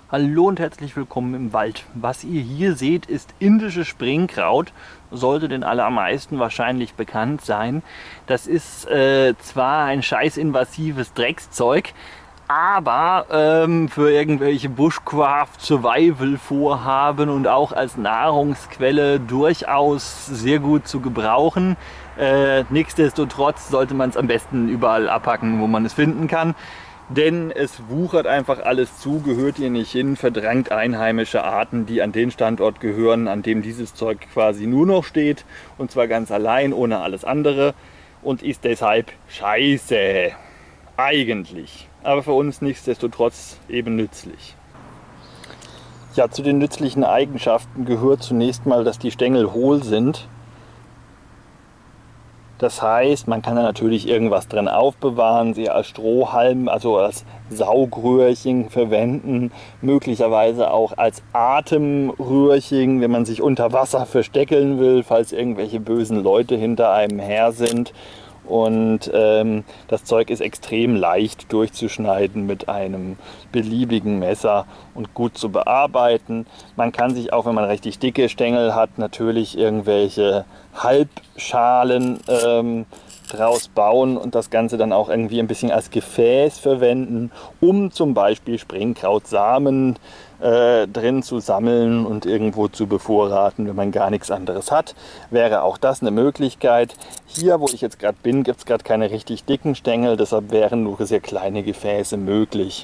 Hallo und herzlich willkommen im Wald. Was ihr hier seht, ist indisches Springkraut. Sollte den allermeisten wahrscheinlich bekannt sein. Das ist zwar ein scheiß invasives Dreckszeug, aber für irgendwelche Bushcraft-Survival-Vorhaben und auch als Nahrungsquelle durchaus sehr gut zu gebrauchen. Nichtsdestotrotz sollte man es am besten überall abhacken, wo man es finden kann. Denn es wuchert einfach alles zu, gehört hier nicht hin, verdrängt einheimische Arten, die an den Standort gehören, an dem dieses Zeug quasi nur noch steht. Und zwar ganz allein, ohne alles andere. Und ist deshalb scheiße. Eigentlich. Aber für uns nichtsdestotrotz eben nützlich. Ja, zu den nützlichen Eigenschaften gehört zunächst mal, dass die Stängel hohl sind. Das heißt, man kann da natürlich irgendwas drin aufbewahren, sie als Strohhalm, also als Saugröhrchen verwenden, möglicherweise auch als Atemröhrchen, wenn man sich unter Wasser versteckeln will, falls irgendwelche bösen Leute hinter einem her sind. Und das Zeug ist extrem leicht durchzuschneiden mit einem beliebigen Messer und gut zu bearbeiten. Man kann sich auch, wenn man richtig dicke Stängel hat, natürlich irgendwelche Halbschalen draus bauen und das Ganze dann auch irgendwie ein bisschen als Gefäß verwenden, um zum Beispiel Springkrautsamen drin zu sammeln und irgendwo zu bevorraten, wenn man gar nichts anderes hat. Wäre auch das eine Möglichkeit. Hier, wo ich jetzt gerade bin, gibt es gerade keine richtig dicken Stängel, deshalb wären nur sehr kleine Gefäße möglich.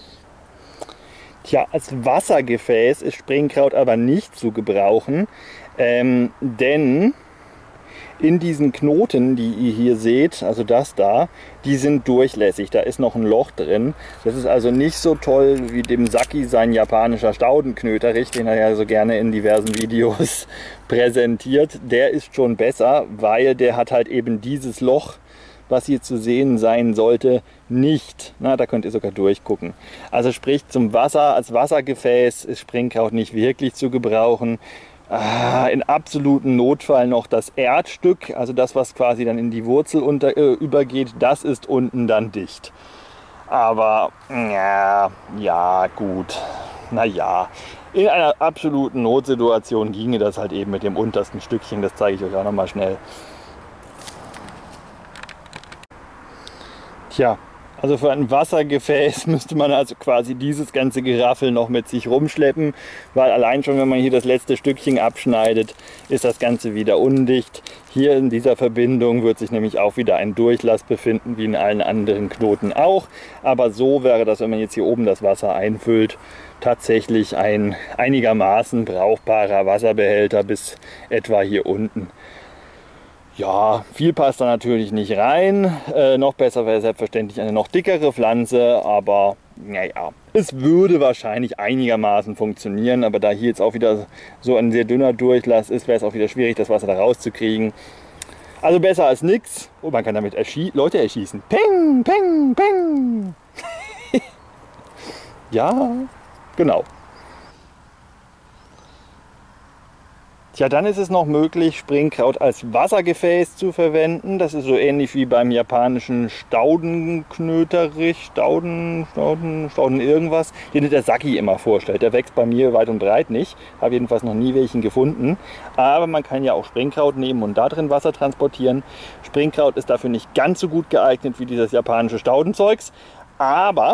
Tja, als Wassergefäß ist Springkraut aber nicht zu gebrauchen, denn in diesen Knoten, die ihr hier seht, also das da, die sind durchlässig. Da ist noch ein Loch drin. Das ist also nicht so toll wie dem Saki sein japanischer Staudenknöterich, den er ja so gerne in diversen Videos präsentiert. Der ist schon besser, weil der hat halt eben dieses Loch, was hier zu sehen sein sollte, nicht. Na, da könnt ihr sogar durchgucken. Also sprich, zum Wasser, als Wassergefäß ist Springkraut nicht wirklich zu gebrauchen. In absoluten Notfall noch das Erdstück, also das, was quasi dann in die Wurzel übergeht, das ist unten dann dicht. Aber ja gut, naja, in einer absoluten Notsituation ginge das halt eben mit dem untersten Stückchen, das zeige ich euch auch nochmal schnell. Tja, also für ein Wassergefäß müsste man also quasi dieses ganze Geraffel noch mit sich rumschleppen, weil allein schon, wenn man hier das letzte Stückchen abschneidet, ist das Ganze wieder undicht. Hier in dieser Verbindung wird sich nämlich auch wieder ein Durchlass befinden, wie in allen anderen Knoten auch. Aber so wäre das, wenn man jetzt hier oben das Wasser einfüllt, tatsächlich ein einigermaßen brauchbarer Wasserbehälter bis etwa hier unten. Ja, viel passt da natürlich nicht rein. Noch besser wäre selbstverständlich eine noch dickere Pflanze, aber naja, es würde wahrscheinlich einigermaßen funktionieren. Aber da hier jetzt auch wieder so ein sehr dünner Durchlass ist, wäre es auch wieder schwierig, das Wasser da rauszukriegen. Also besser als nichts. Oh, man kann damit Leute erschießen. Peng, peng, peng. Ja, genau. Tja, dann ist es noch möglich, Springkraut als Wassergefäß zu verwenden. Das ist so ähnlich wie beim japanischen Staudenknöterich, Stauden irgendwas, den der Saki immer vorstellt. Der wächst bei mir weit und breit nicht. Habe jedenfalls noch nie welchen gefunden. Aber man kann ja auch Springkraut nehmen und da drin Wasser transportieren. Springkraut ist dafür nicht ganz so gut geeignet wie dieses japanische Staudenzeugs. Aber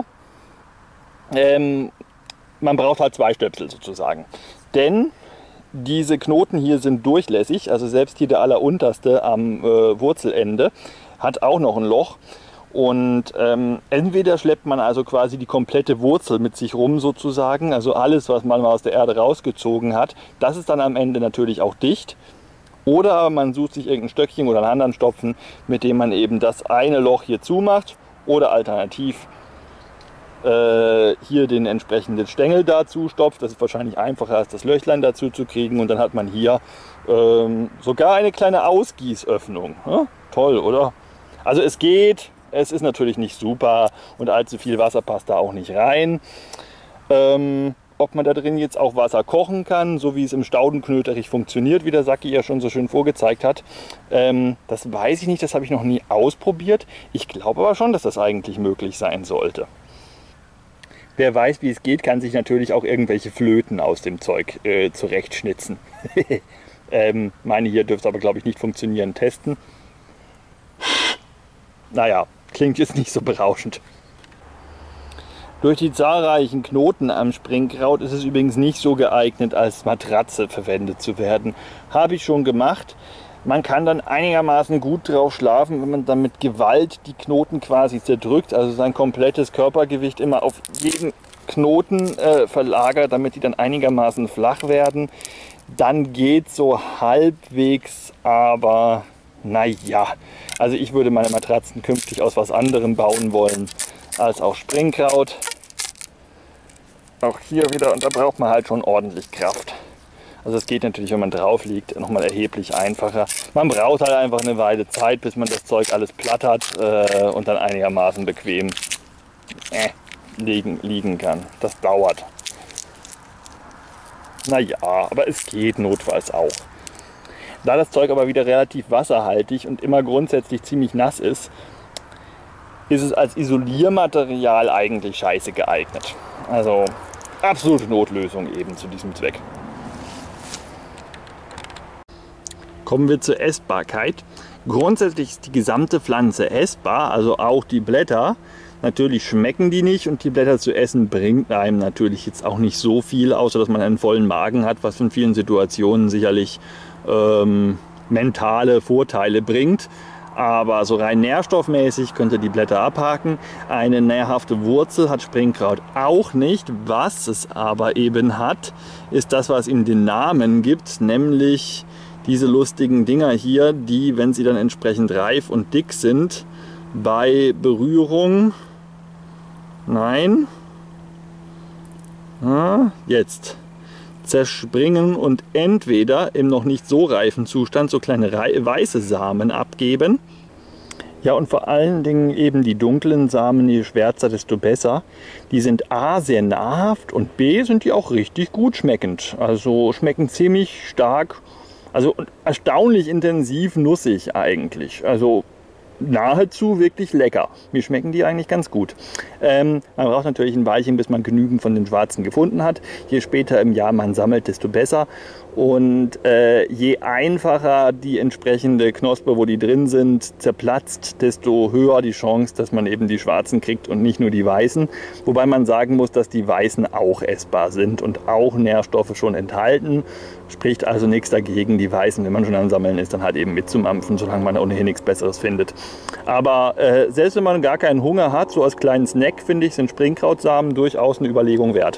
man braucht halt zwei Stöpsel sozusagen. Denn diese Knoten hier sind durchlässig, also selbst hier der allerunterste am Wurzelende hat auch noch ein Loch. Und entweder schleppt man also quasi die komplette Wurzel mit sich rum sozusagen, also alles, was man mal aus der Erde rausgezogen hat, das ist dann am Ende natürlich auch dicht. Oder man sucht sich irgendein Stöckchen oder einen anderen Stopfen, mit dem man eben das eine Loch hier zumacht oder alternativ hier den entsprechenden Stängel dazu stopft. Das ist wahrscheinlich einfacher als das Löchlein dazu zu kriegen und dann hat man hier sogar eine kleine Ausgießöffnung. Ja? Toll, oder? Also es geht, es ist natürlich nicht super und allzu viel Wasser passt da auch nicht rein. Ob man da drin jetzt auch Wasser kochen kann, so wie es im Staudenknöterich funktioniert, wie der Saki ja schon so schön vorgezeigt hat, das weiß ich nicht, das habe ich noch nie ausprobiert. Ich glaube aber schon, dass das eigentlich möglich sein sollte. Wer weiß, wie es geht, kann sich natürlich auch irgendwelche Flöten aus dem Zeug zurechtschnitzen. Meine hier dürfte aber, glaube ich, nicht funktionieren. Testen. Naja, klingt jetzt nicht so berauschend. Durch die zahlreichen Knoten am Springkraut ist es übrigens nicht so geeignet, als Matratze verwendet zu werden. Habe ich schon gemacht. Man kann dann einigermaßen gut drauf schlafen, wenn man dann mit Gewalt die Knoten quasi zerdrückt, also sein komplettes Körpergewicht immer auf jeden Knoten verlagert, damit die dann einigermaßen flach werden. Dann geht so halbwegs, aber naja, also ich würde meine Matratzen künftig aus was anderem bauen wollen als auch Springkraut. Auch hier wieder, und da braucht man halt schon ordentlich Kraft. Also es geht natürlich, wenn man drauf liegt, nochmal erheblich einfacher. Man braucht halt einfach eine Weile Zeit, bis man das Zeug alles platt hat und dann einigermaßen bequem liegen kann. Das dauert. Naja, aber es geht notfalls auch. Da das Zeug aber wieder relativ wasserhaltig und immer grundsätzlich ziemlich nass ist es als Isoliermaterial eigentlich scheiße geeignet. Also absolute Notlösung eben zu diesem Zweck. Kommen wir zur Essbarkeit. Grundsätzlich ist die gesamte Pflanze essbar, also auch die Blätter. Natürlich schmecken die nicht und die Blätter zu essen bringt einem natürlich jetzt auch nicht so viel, außer dass man einen vollen Magen hat, was in vielen Situationen sicherlich mentale Vorteile bringt. Aber so rein nährstoffmäßig könnt ihr die Blätter abhaken. Eine nährhafte Wurzel hat Springkraut auch nicht. Was es aber eben hat, ist das, was ihm den Namen gibt, nämlich diese lustigen Dinger hier, die, wenn sie dann entsprechend reif und dick sind, bei Berührung, jetzt, zerspringen und entweder im noch nicht so reifen Zustand so kleine weiße Samen abgeben. Ja, und vor allen Dingen eben die dunklen Samen, je schwärzer, desto besser. Die sind A, sehr nahrhaft und B, sind die auch richtig gut schmeckend. Also schmecken ziemlich stark, also erstaunlich intensiv nussig eigentlich. Also nahezu wirklich lecker. Mir schmecken die eigentlich ganz gut. Man braucht natürlich ein Weilchen, bis man genügend von den schwarzen gefunden hat. Je später im Jahr man sammelt, desto besser. Und je einfacher die entsprechende Knospe, wo die drin sind, zerplatzt, desto höher die Chance, dass man eben die schwarzen kriegt und nicht nur die weißen. Wobei man sagen muss, dass die weißen auch essbar sind und auch Nährstoffe schon enthalten. Spricht also nichts dagegen, die weißen, wenn man schon am Sammeln ist, dann halt eben mitzumampfen, solange man ohnehin nichts Besseres findet. Aber selbst wenn man gar keinen Hunger hat, so als kleinen Snack, finde ich, sind Springkrautsamen durchaus eine Überlegung wert.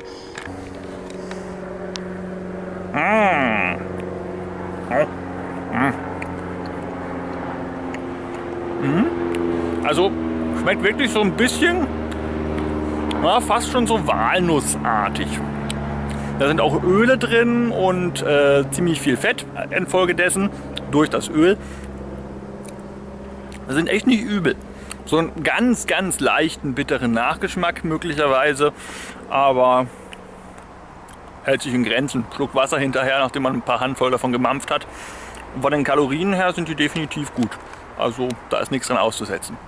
Also schmeckt wirklich so ein bisschen, ja, fast schon so walnussartig. Da sind auch Öle drin und ziemlich viel Fett infolgedessen durch das Öl. Das sind echt nicht übel. So einen ganz, ganz leichten, bitteren Nachgeschmack möglicherweise, aber hält sich in Grenzen. Schluck Wasser hinterher, nachdem man ein paar Handvoll davon gemampft hat. Und von den Kalorien her sind die definitiv gut. Also da ist nichts dran auszusetzen.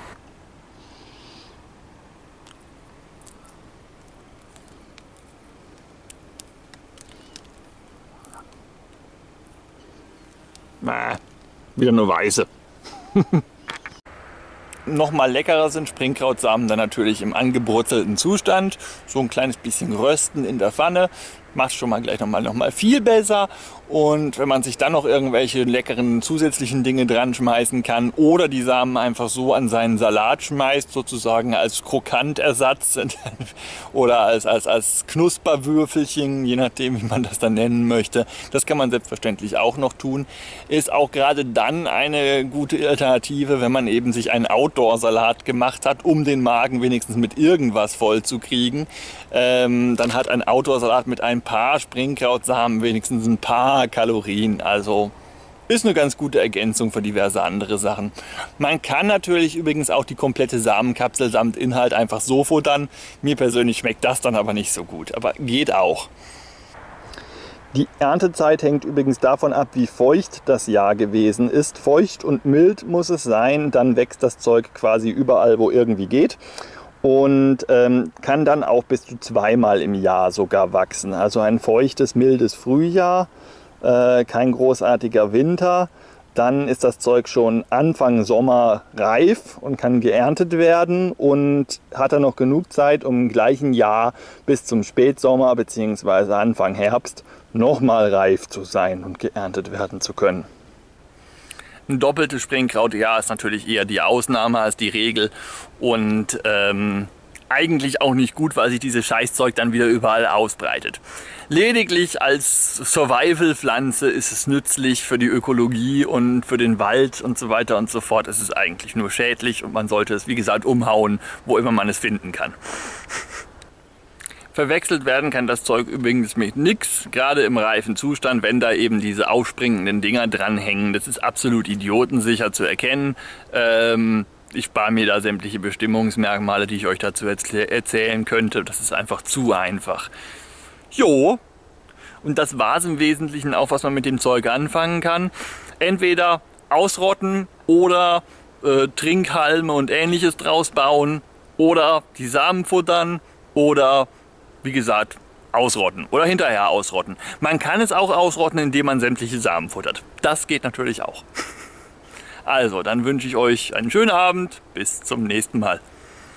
Wieder nur weiße. Nochmal leckerer sind Springkrautsamen dann natürlich im angebrutzelten Zustand. So ein kleines bisschen rösten in der Pfanne. Macht schon mal gleich nochmal viel besser. Und wenn man sich dann noch irgendwelche leckeren zusätzlichen Dinge dran schmeißen kann oder die Samen einfach so an seinen Salat schmeißt, sozusagen als Krokantersatz oder als Knusperwürfelchen, je nachdem wie man das dann nennen möchte, das kann man selbstverständlich auch noch tun. Ist auch gerade dann eine gute Alternative, wenn man eben sich einen Outdoor-Salat gemacht hat, um den Magen wenigstens mit irgendwas voll zu kriegen. Dann hat ein Outdoor-Salat mit ein paar Springkrautsamen wenigstens ein paar Kalorien. Also ist eine ganz gute Ergänzung für diverse andere Sachen. Man kann natürlich übrigens auch die komplette Samenkapsel samt Inhalt einfach so futtern. Mir persönlich schmeckt das dann aber nicht so gut, aber geht auch. Die Erntezeit hängt übrigens davon ab, wie feucht das Jahr gewesen ist. Feucht und mild muss es sein, dann wächst das Zeug quasi überall, wo irgendwie geht. und kann dann auch bis zu zweimal im Jahr sogar wachsen. Also ein feuchtes, mildes Frühjahr, kein großartiger Winter. Dann ist das Zeug schon Anfang Sommer reif und kann geerntet werden und hat dann noch genug Zeit, um im gleichen Jahr bis zum Spätsommer bzw. Anfang Herbst nochmal reif zu sein und geerntet werden zu können. Ein doppeltes Springkrautjahr ist natürlich eher die Ausnahme als die Regel und eigentlich auch nicht gut, weil sich dieses Scheißzeug dann wieder überall ausbreitet. Lediglich als Survival-Pflanze ist es nützlich für die Ökologie und für den Wald und so weiter und so fort. Es ist eigentlich nur schädlich und man sollte es, wie gesagt, umhauen, wo immer man es finden kann. Verwechselt werden kann das Zeug übrigens mit nix, gerade im reifen Zustand, wenn da eben diese aufspringenden Dinger dranhängen. Das ist absolut idiotensicher zu erkennen. Ich spare mir da sämtliche Bestimmungsmerkmale, die ich euch dazu erzählen könnte. Das ist einfach zu einfach. Jo, und das war es im Wesentlichen auch, was man mit dem Zeug anfangen kann. Entweder ausrotten oder Trinkhalme und ähnliches draus bauen oder die Samen futtern oder, wie gesagt, ausrotten oder hinterher ausrotten. Man kann es auch ausrotten, indem man sämtliche Samen futtert. Das geht natürlich auch. Also, dann wünsche ich euch einen schönen Abend. Bis zum nächsten Mal.